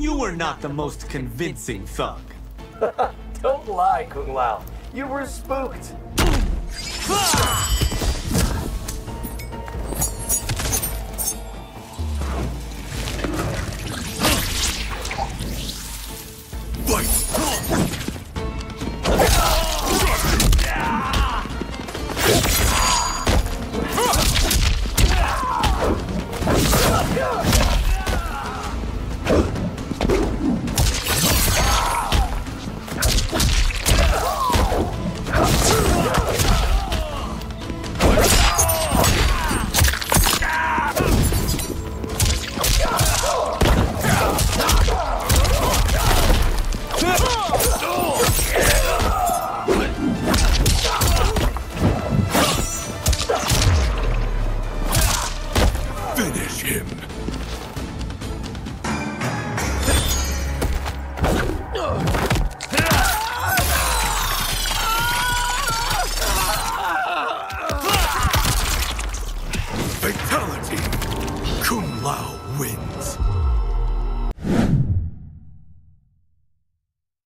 You were not the most convincing thug. Don't lie, Kung Lao. You were spooked. Finish him. Fatality. Kung Lao wins.